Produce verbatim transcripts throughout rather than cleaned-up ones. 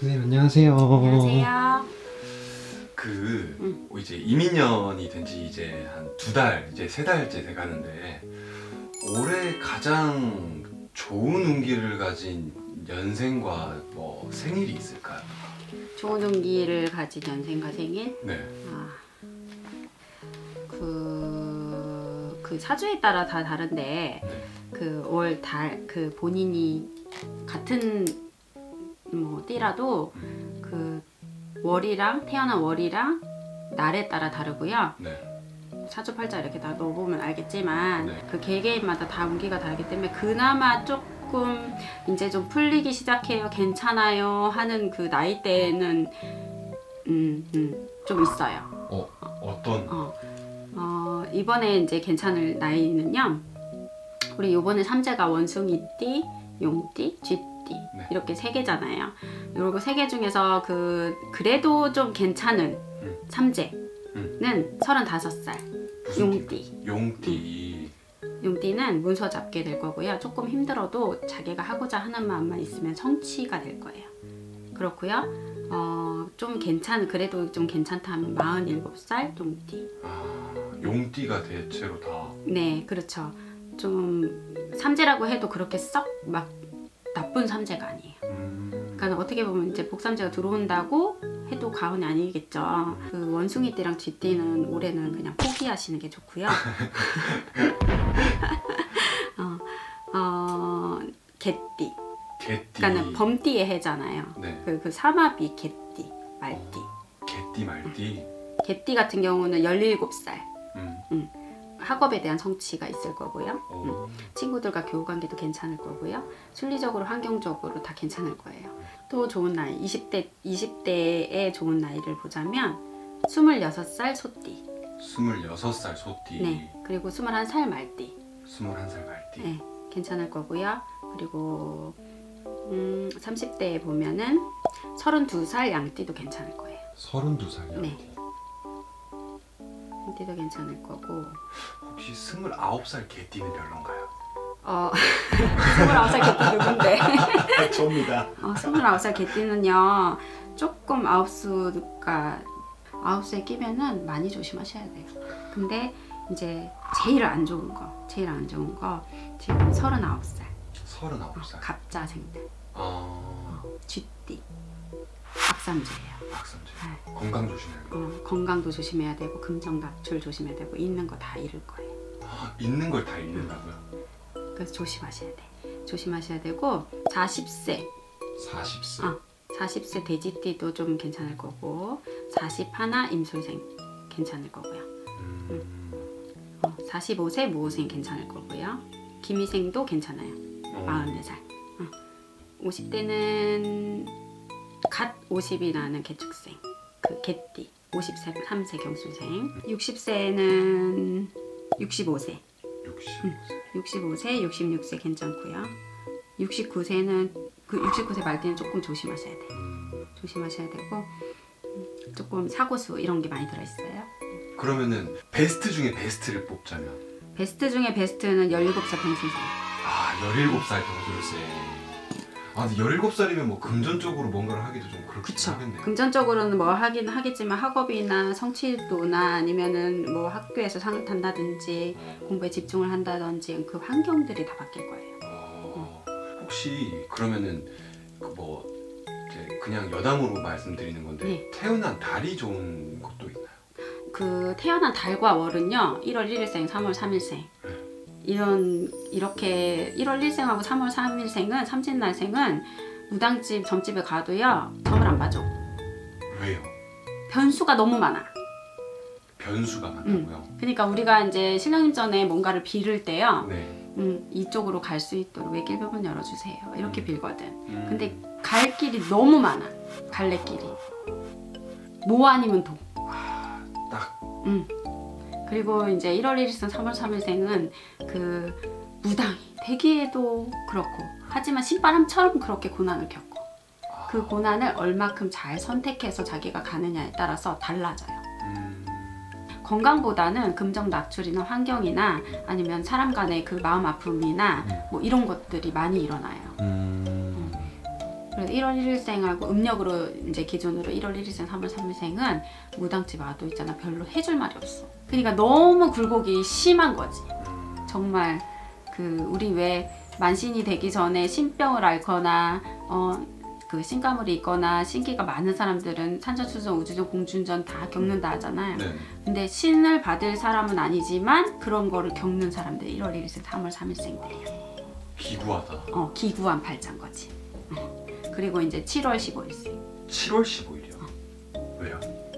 선생님 안녕하세요. 안녕하세요. 그 응. 이제 이민년이 된 지 이제 한 두 달, 이제 세 달째 돼 가는데 올해 가장 좋은 운기를 가진 연생과 뭐 생일이 있을까요? 좋은 운기를 가진 연생과 생일? 네. 아, 그, 그 사주에 따라 다 다른데 네. 그 월, 달, 그 본인이 같은 뭐 띠라도 그 월이랑 태어난 월이랑 날에 따라 다르고요. 네. 사주팔자 이렇게 다 넣어보면 알겠지만 네. 그 개개인마다 다 운기가 다르기 때문에 그나마 조금 이제 좀 풀리기 시작해요, 괜찮아요 하는 그 나이대는 음, 음, 좀 있어요. 어, 어떤? 어, 어, 이번에 이제 괜찮을 나이는요, 우리 요번에 삼재가 원숭이띠, 용띠, 쥐띠 네. 이렇게 세 개잖아요. 요거 세 개 중에서 그 그래도 좀 괜찮은 음. 삼재는 음. 서른다섯 살 용띠. 용띠. 용띠는 문서 잡게 될 거고요. 조금 힘들어도 자기가 하고자 하는 마음만 있으면 성취가 될 거예요. 그렇고요. 어, 좀 괜찮은, 그래도 좀 괜찮다 하면 마흔일곱 살 용띠. 아, 용띠가 대체로 다. 네, 그렇죠. 좀 삼재라고 해도 그렇게 썩 막 나쁜 삼재가 아니에요. 음. 그러니까 어떻게 보면 이제 복삼재가 들어온다고 해도 과언이 아니겠죠. 그 원숭이띠랑 쥐띠는 올해는 그냥 포기하시는 게 좋고요. 어, 어, 개띠. 개띠. 그러니까는 범띠의 해잖아요. 네. 그, 그 삼합이 개띠, 말띠. 어, 개띠 말띠. 개띠 같은 경우는 열일곱 살. 음. 음. 학업에 대한 성취가 있을 거고요. 오. 음. 친구들과 교우 관계도 괜찮을 거고요. 순리적으로 환경적으로 다 괜찮을 거예요. 또 좋은 나이, 이십 대, 이십 대의 좋은 나이를 보자면 스물여섯 살 소띠. 스물여섯 살 소띠. 네. 그리고 스물한 살 말띠. 스물한 살 말띠. 네. 괜찮을 거고요. 그리고 음, 삼십 대에 보면은 서른두 살 양띠도 괜찮을 거예요. 서른두 살 양띠. 네. 양띠도 괜찮을 거고. 혹시 스물아홉 살 개띠는 별론가요? 어, 스물아홉 살 개띠 누군데? 접니다. 어, 스물아홉 살 개띠는요, 조금 아홉 수가 아홉 수에 끼면은 많이 조심하셔야 돼요. 근데 이제 제일 안 좋은 거, 제일 안 좋은 거 지금 서른아홉 살. 서른아홉 살. 갑자생들. 아, 어, 쥐띠. 악삼재예요. 박삼재. 네. 건강 조심해야겠다. 어, 건강도 조심해야 되고 금정 낙출 조심해야 되고 있는 거 다 잃을 거예요. 아, 있는 걸 다 잃는다고요? 그래서 조심하셔야 돼. 조심하셔야 되고 사십 세. 사십 세. 어, 사십 세 돼지띠도 좀 괜찮을 거고 사십일 임술생 괜찮을 거고요. 음. 어, 사십오 세 무호생 괜찮을 거고요. 기미생도 괜찮아요. 어. 마흔네 살. 어. 오십 대는 갓 오십이 나는 개축생. 그 개띠. 오십삼 세 경술생. 육십 세는 육십오 세. 육십오 세. 육십오 세, 육십육 세 괜찮고요. 육십구 세는 그 육십구 세 말띠는 조금 조심하셔야 돼요. 음. 조심하셔야 되고 음, 조금 사고수 이런 게 많이 들어있어요. 그러면은 베스트 중에 베스트를 뽑자면? 베스트 중에 베스트는 열일곱 살 병신생. 아, 열일곱 살 경술생. 아, 근데 열일곱 살이면 뭐 금전적으로 뭔가를 하기도 좀 그렇긴 그쵸. 하겠네요. 금전적으로는 뭐 하긴 하겠지만 학업이나 성취도나 아니면은 뭐 학교에서 상을 탄다든지 공부에 집중을 한다든지 그 환경들이 다 바뀔 거예요. 어, 혹시 그러면은 그 뭐 이제 그냥 여담으로 말씀드리는 건데 네. 태어난 달이 좋은 것도 있나요? 그 태어난 달과 월은요, 일월 일일생, 삼월 삼일생 이런 이렇게 일월 일생하고 삼월 삼일생은 삼진날생은 무당집 점집에 가도요 점을 안 봐줘. 왜요? 변수가 너무 많아. 변수가 많다고요? 음. 그러니까 우리가 이제 신랑님 전에 뭔가를 빌을 때요, 네. 음, 이쪽으로 갈 수 있도록 외길부분 열어주세요 이렇게 음. 빌거든. 음. 근데 갈 길이 너무 많아. 갈래길이 뭐 아니면 도. 아, 딱. 음. 그리고 이제 일월 일일생, 삼월 삼일생은 그 무당이 되기에도 그렇고 하지만 신바람처럼 그렇게 고난을 겪고 아. 그 고난을 얼마큼 잘 선택해서 자기가 가느냐에 따라서 달라져요. 음. 건강보다는 금정 낙출이나 환경이나 아니면 사람 간의 그 마음 아픔이나 뭐 이런 것들이 많이 일어나요. 음. 그래서 일월 일일생하고 음력으로 이제 기준으로 일월 일일생, 삼월 삼일생은 무당집 와도 있잖아 별로 해줄 말이 없어. 그러니까 너무 굴곡이 심한 거지. 정말 그 우리 왜 만신이 되기 전에 신병을 앓거나 어 그 신가물이 있거나 신기가 많은 사람들은 산전수전, 우주전, 공중전 다 겪는다 하잖아요. 네. 근데 신을 받을 사람은 아니지만 그런 거를 겪는 사람들이 일월 일일생, 삼월 삼일생들이야. 기구하다. 어, 기구한 팔자인 거지. 어. 그리고 이제 칠월 십오일생. 칠월 십오일이요? 왜요?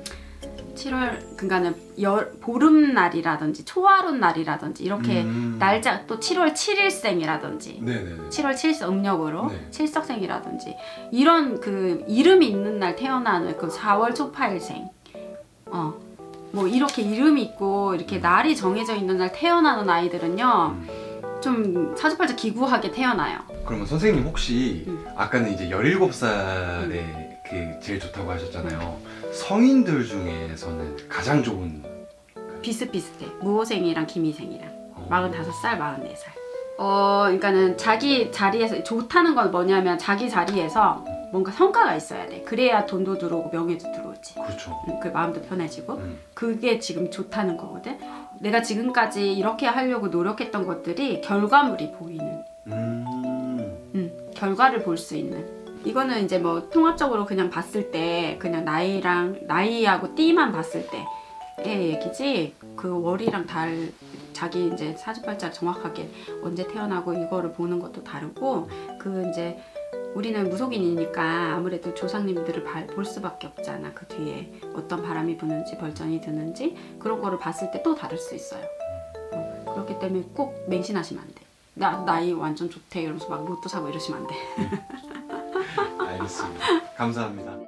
칠월 그러니까는 열, 보름날이라든지 초하룻 날이라든지 이렇게 음. 날짜 또 칠월 칠일생이라든지 네네네. 칠월 칠일 음력으로 네. 칠석생이라든지 이런 그 이름이 있는 날 태어나는 그 사월 초파일생 어 뭐 이렇게 이름이 있고 이렇게 날이 정해져 있는 날 태어나는 아이들은요 음. 좀 사주팔자 기구하게 태어나요. 그러면 선생님 혹시 음. 아까는 이제 열일곱 살에 그 제일 좋다고 하셨잖아요. 성인들 중에서는 가장 좋은 비슷비슷해. 무호생이랑 김희생이랑 어. 마흔다섯 살, 마흔네 살. 어, 그러니까는 자기 자리에서 좋다는 건 뭐냐면 자기 자리에서 뭔가 성과가 있어야 돼. 그래야 돈도 들어오고 명예도 들어오지. 그렇죠. 음, 그 마음도 편해지고 음. 그게 지금 좋다는 거거든. 내가 지금까지 이렇게 하려고 노력했던 것들이 결과물이 보이는 음. 음, 결과를 볼 수 있는. 이거는 이제 뭐 통합적으로 그냥 봤을 때 그냥 나이랑 나이하고 띠만 봤을 때의 얘기지. 그 월이랑 달 자기 이제 사주팔자 정확하게 언제 태어나고 이거를 보는 것도 다르고 그 이제 우리는 무속인이니까 아무래도 조상님들을 볼 수밖에 없잖아. 그 뒤에 어떤 바람이 부는지 벌전이 드는지 그런 거를 봤을 때 또 다를 수 있어요. 어, 그렇기 때문에 꼭 맹신하시면 안 돼. 나 나이 완전 좋대 이러면서 막 로또 사고 이러시면 안 돼. 알겠습니다. 감사합니다.